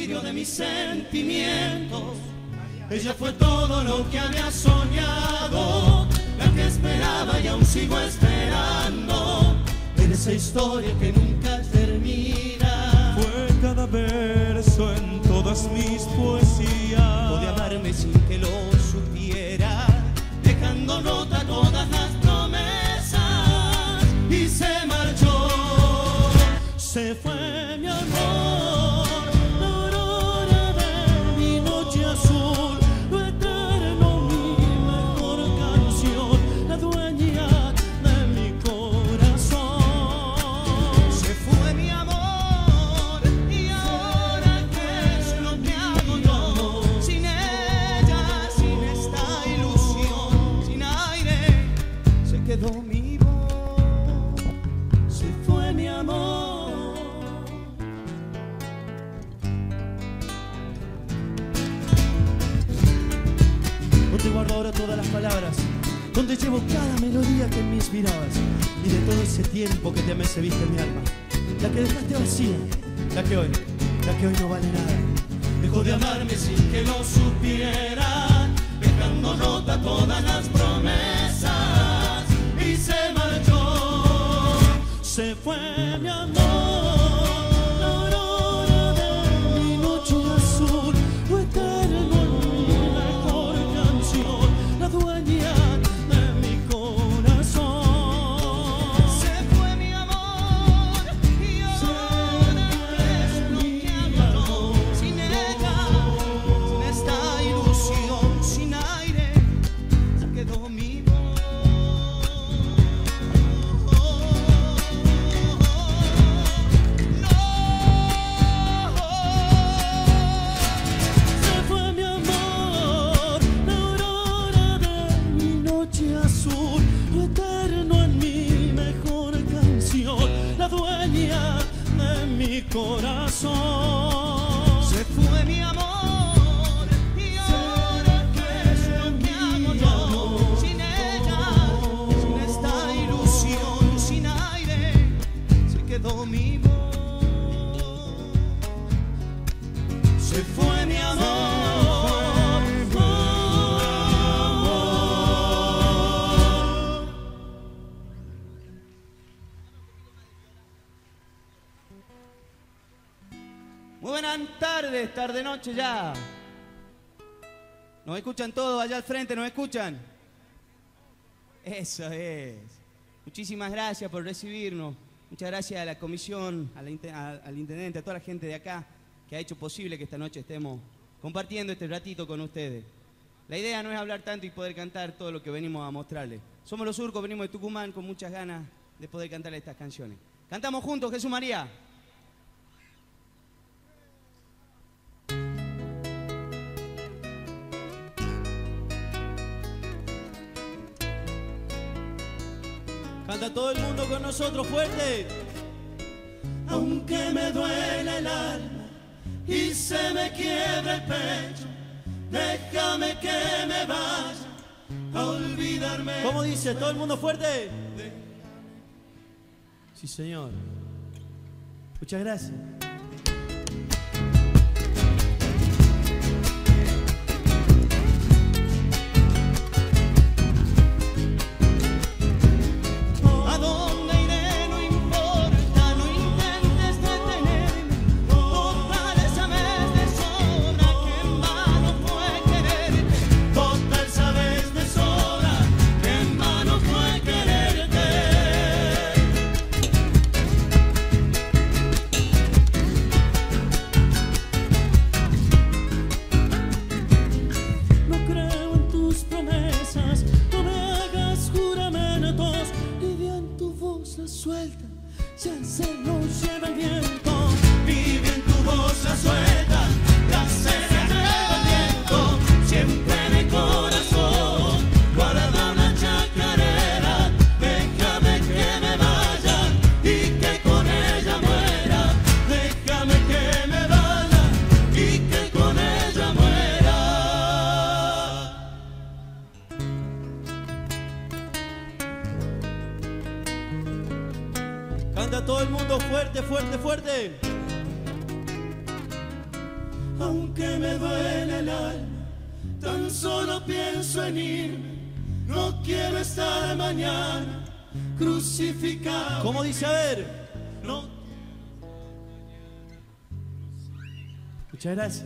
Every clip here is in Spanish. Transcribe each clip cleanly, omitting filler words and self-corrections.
martirio de mis sentimientos. Ella fue todo lo que había soñado, la que esperaba y aún sigo esperando, en esa historia que nunca termina. Fue cada verso en todas mis poesías. Podía amarme sin que lo supiera, dejando nota todas las promesas, y se marchó. Se fue mi amor, la aurora de mi noche azul, lo eterno, mi mejor canción, la dueña de mi corazón. Se fue mi amor, y ahora qué es lo que hago yo, sin ella, sin esta ilusión, sin aire, se quedó mi voz. Se fue mi amor. Te guardo ahora todas las palabras, donde llevo cada melodía que me inspirabas, y de todo ese tiempo que te mecebiste en mi alma, la que dejaste vacía, la que hoy no vale nada. Dejó de amarme sin que lo supiera, dejando nota todas las promesas, y se marchó. Se fue mi amor, la aurora de mi noche azul, lo eterno, la dueña de mi corazón. Se fue mi amor, y ahora es lo que hago, sin ella, sin esta ilusión, sin aire, se quedó mi voz. Se fue mi amor, la aurora de mi noche azul, lo eterno en mi mejor canción, la dueña de mi corazón. Se fue mi amor, y ahora qué es lo que hago yo, sin ella, sin esta ilusión, sin aire, se quedó mi voz. Se fue mi amor. Muy buenas tardes, tarde noche ya. ¿Nos escuchan todos allá al frente? ¿Nos escuchan? Eso es. Muchísimas gracias por recibirnos. Muchas gracias a la comisión, al intendente, a toda la gente de acá que ha hecho posible que esta noche estemos compartiendo este ratito con ustedes. La idea no es hablar tanto y poder cantar todo lo que venimos a mostrarles. Somos los Surcos, venimos de Tucumán con muchas ganas de poder cantar estas canciones. Cantamos juntos, Jesús María. Canta todo el mundo con nosotros fuerte. Aunque me duele el alma y se me quiebra el pecho, déjame que me vaya a olvidarme. ¿Cómo dice? ¿Todo el mundo fuerte? Sí, señor. Muchas gracias. Suelta, ya se nos lleva el viento. Vive en tu voz la suelta, ya se nos lleva el viento. Siempre mi corazón guarda una chacarera. Déjame que me vaya y que con ella muera. Déjame que me vaya y que con ella muera. Canta todo el mundo fuerte, fuerte, fuerte. aunque me duele el alma, tan solo pienso en irme. No quiero estar mañana crucificado. ¿Cómo dice? A ver. No. Muchas gracias.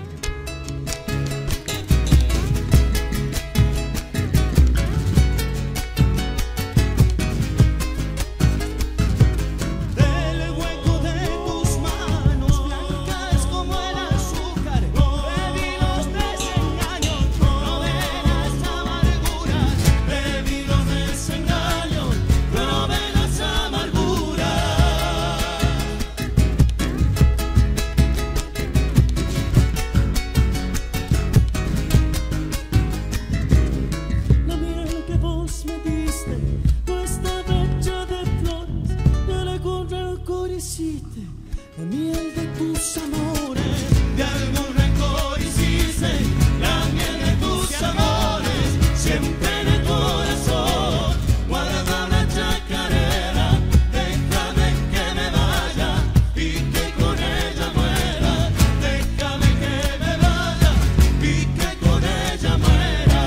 La miel de tus amores, de algún rencor hiciste, la miel de tus amores, siempre en el corazón, guarda una chacarera, déjame que me vaya y que con ella muera, déjame que me vaya y que con ella muera.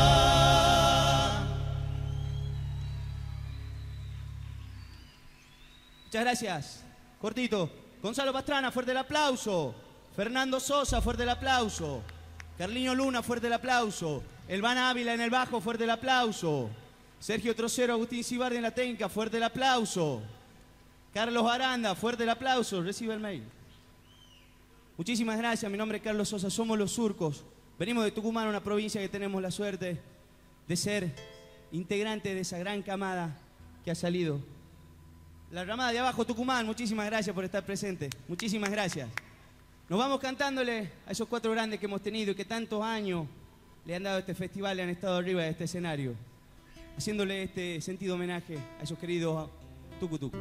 Muchas gracias. Cortito. Gonzalo Pastrana, fuerte el aplauso. Fernando Sosa, fuerte el aplauso. Carliño Luna, fuerte el aplauso. Elván Ávila en el bajo, fuerte el aplauso. Sergio Trocero, Agustín Cibardi en la técnica, fuerte el aplauso. Carlos Aranda, fuerte el aplauso. Recibe el mail. Muchísimas gracias, mi nombre es Carlos Sosa, somos Los Surcos. Venimos de Tucumán, una provincia que tenemos la suerte de ser integrantes de esa gran camada que ha salido. La ramada de abajo, Tucumán, muchísimas gracias por estar presente. Muchísimas gracias. Nos vamos cantándole a esos 4 grandes que hemos tenido y que tantos años le han dado este festival, le han estado arriba de este escenario. Haciéndole este sentido homenaje a esos queridos tucutucos.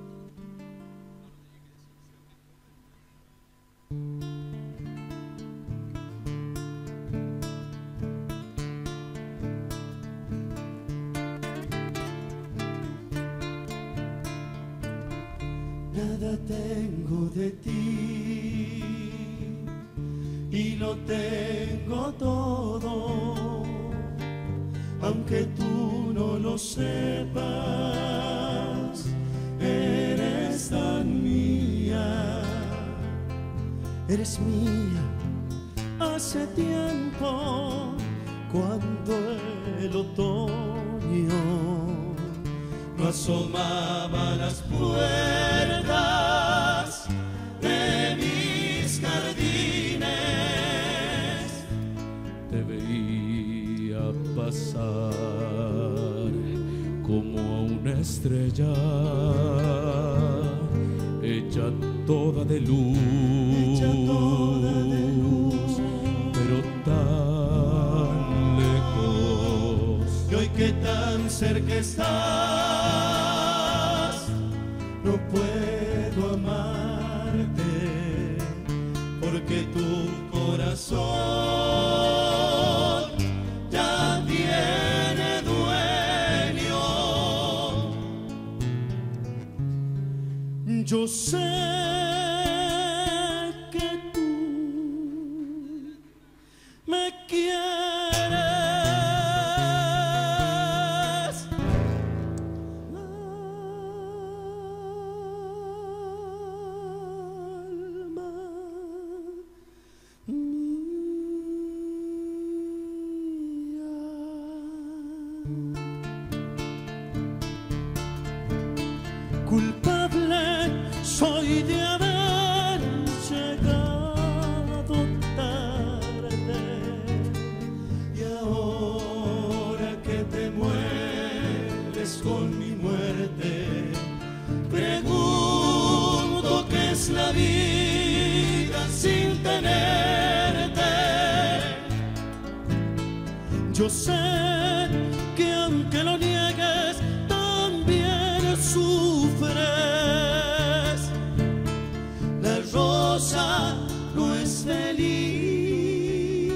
Nada tengo de ti y lo tengo todo, aunque tú no lo sepas, eres tan mía, eres mía. Hace tiempo, cuando el otoño no asomaba a las puertas de mis jardines, te veía pasar como a una estrella hecha toda de luz, pero tan lejos, y hoy que tan cerca estás, no puedo amarte, porque tu corazón ya tiene dueño. Yo sé que tú me quieres, culpable soy de haber llegado tarde, y ahora que te mueres con mi muerte, pregunto qué es la vida sin tenerte. Yo sé que aunque lo niegues, también sufres. La rosa no es feliz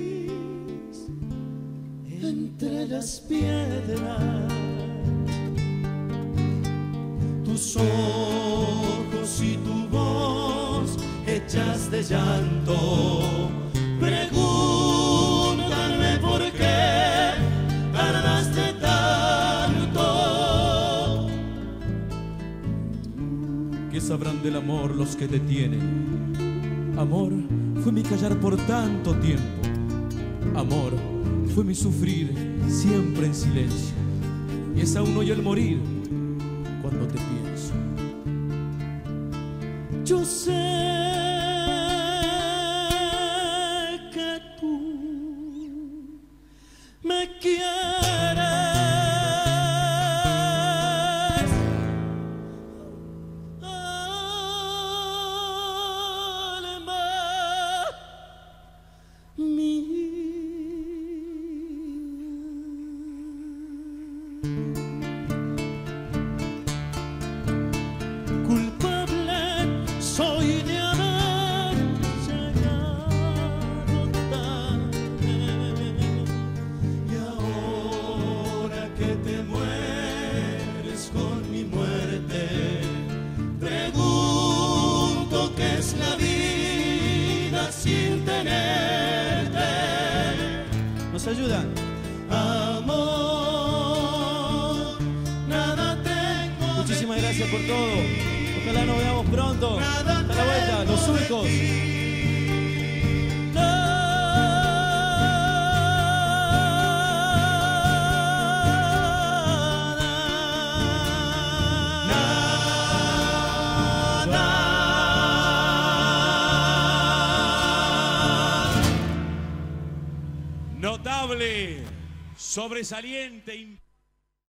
entre las piedras. Tus ojos y tu voz fechas de llanto. Pregúntame por qué tardaste tanto. ¿Qué sabrán del amor los que te tienen? Amor fue mi callar por tanto tiempo. Amor fue mi sufrir siempre en silencio. Y es aún hoy el morir cuando te pienso. Yo sé que tú me quieres, alma mía. Culpable soy de haber llegado tarde. Y ahora que te mueres con mi muerte, pregunto qué es la vida sin tenerte. ¿Nos ayudan? Amor, nada tengo. Muchísimas gracias por todo. Ojalá nos veamos pronto. Hasta la vuelta, los surcos. Notable, sobresaliente.